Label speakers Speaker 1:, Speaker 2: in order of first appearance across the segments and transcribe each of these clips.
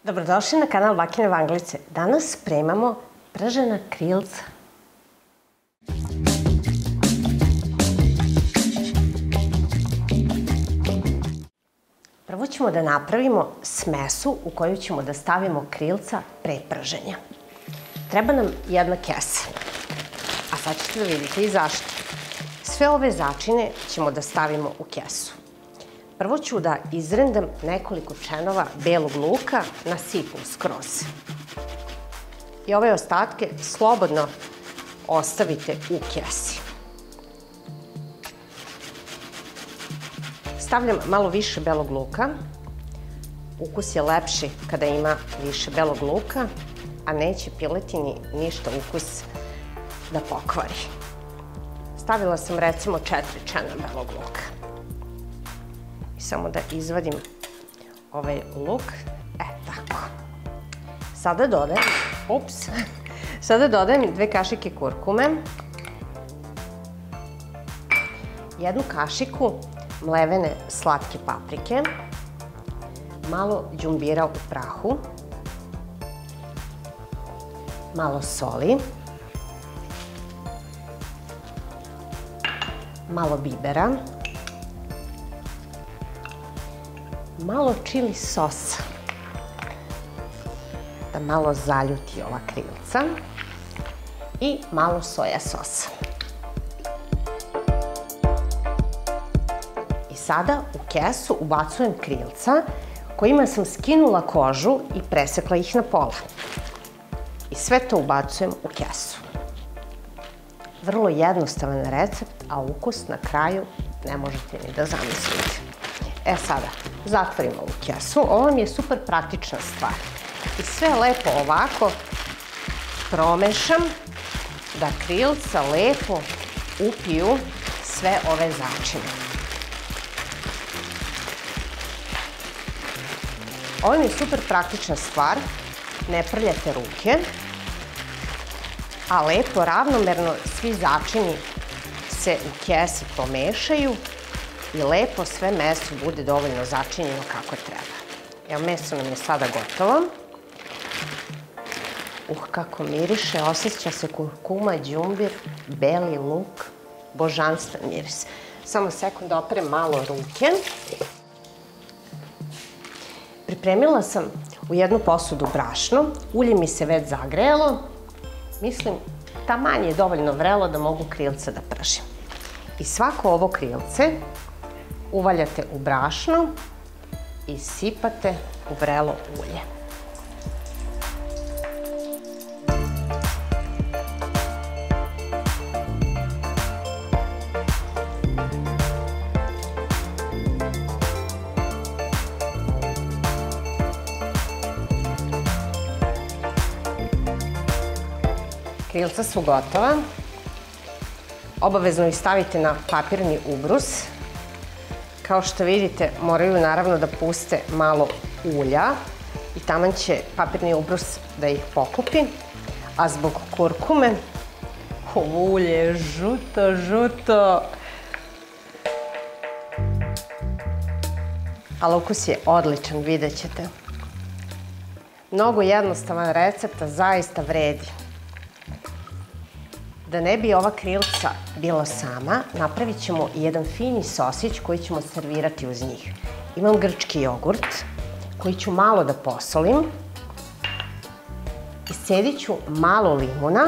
Speaker 1: Dobrodošli na kanal Bakine Vanglice. Danas spremamo pržena krilca. Prvo ćemo da napravimo smesu u koju ćemo da stavimo krilca pre prženja. Treba nam jedna kesa, a sad ćete da vidite i zašto. Sve ove začine ćemo da stavimo u kesu. Prvo ću da izrendam nekoliko čenova belog luka na sipom skroz. I ove ostatke slobodno ostavite u kesi. Stavljam malo više belog luka. Ukus je lepši kada ima više belog luka, a neće piletini ništa ukus da pokvari. Stavila sam recimo 4 čena belog luka. Samo da izvadim ovaj luk. Tako. Sada dodajem 2 kašike kurkume, 1 kašiku mlevene slatke paprike, malo đumbira u prahu, malo soli, malo bibera, malo čili sosa, da malo zaljuti ova krilca i malo soja sosa. I sada u kesu ubacujem krilca kojima sam skinula kožu i presekla ih na pola. I sve to ubacujem u kesu. Vrlo jednostavan recept, a ukus na kraju ne možete ni da zamislite. Sada, zatvorimo ovu kesu. Ovo mi je super praktična stvar. I sve lepo ovako promešam da krilca lepo upiju sve ove začine. Ovo mi je super praktična stvar. Ne prljate ruke, a lepo, ravnomerno svi začini se u kesi pomešaju i lepo sve meso bude dovoljno začinjeno kako treba. Evo, meso nam je sada gotovo. Kako miriše, osjeća se kurkuma, đumbir, beli luk, božanstven miris. Samo sekund da operem malo ruke. Pripremila sam u jednu posudu brašno, ulje mi se već zagrejalo. Mislim, taman je dovoljno vrelo da mogu krilce da pržim. I svako ovo krilce uvaljate u brašno i sipate u vrelo ulje. Krilca su gotova. Obavezno ih stavite na papirni ubrus. Kao što vidite, moraju naravno da puste malo ulja i taman će papirni ubrus da ih pokupi. A zbog kurkume, ovo ulje je žuto. Ali ukus je odličan, vidjet ćete. Mnogo jednostavan recept, a zaista vredi. Da ne bi ova krilca bila sama, napravit ćemo jedan fini sosić koji ćemo servirati uz njih. Imam grčki jogurt koji ću malo da posolim. Iscedit ću malo limuna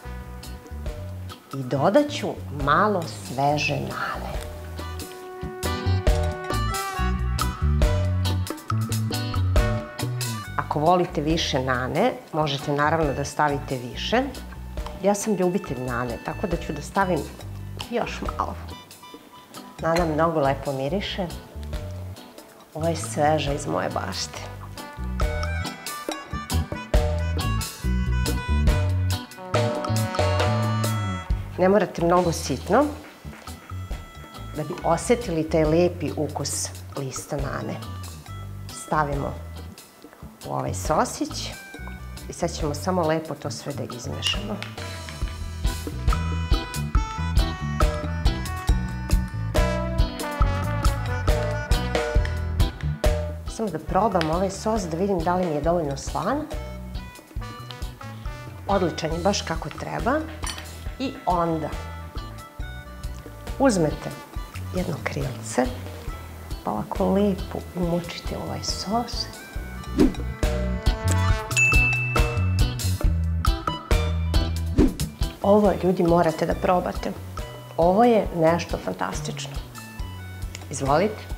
Speaker 1: i dodat ću malo sveže nane. Ako volite više nane, možete naravno da stavite više. Ja sam ljubitelj nane, tako da ću da stavim još malo. Nana mnogo lepo miriše. Ovo je sveža iz moje bašte. Ne morate mnogo sitno, da bi osetili taj lepi ukus lista nane. Stavimo u ovaj sosić i sad ćemo samo lepo to sve da izmešamo. Samo da probam ovaj sos, da vidim da li mi je dovoljno slan. Odličan je, baš kako treba. I onda uzmete jedno krilce, pa ovako lepo umučite ovaj sos. Ovo, ljudi, morate da probate. Ovo je nešto fantastično. Izvolite.